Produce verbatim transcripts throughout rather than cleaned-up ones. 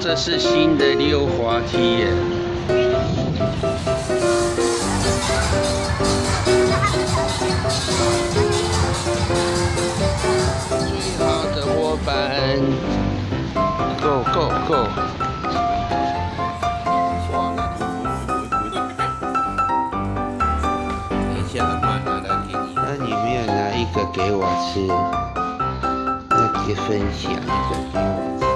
这是新的溜滑梯耶！最好的伙伴 ，Go Go Go！ 那你没有拿一个给我吃，那就分享一个给我吃。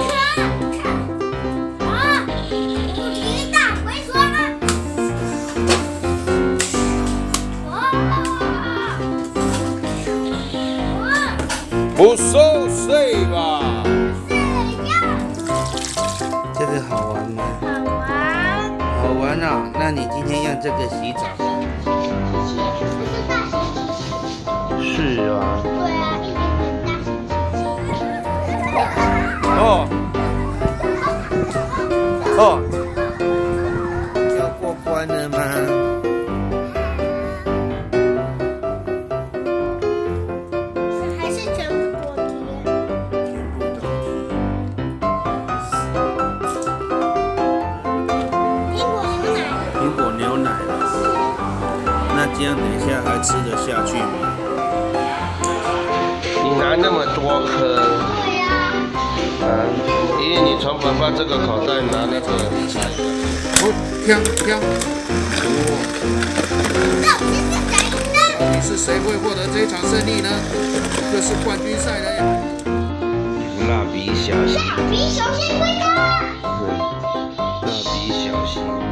不收税吧？这个好玩吗？好玩。好玩啊！那你今天用这个洗澡？是啊。对啊，一点点大。哦。哦。要过关了吗？ 这样等一下还吃得下去吗？你拿那么多颗？对呀。啊，因为你从爸爸这个口袋拿那个。哦，挑挑。哦。到底是谁会获得这一场胜利呢？这是冠军赛了呀！蜡笔小新。蜡笔小新回家。对，蜡笔小新。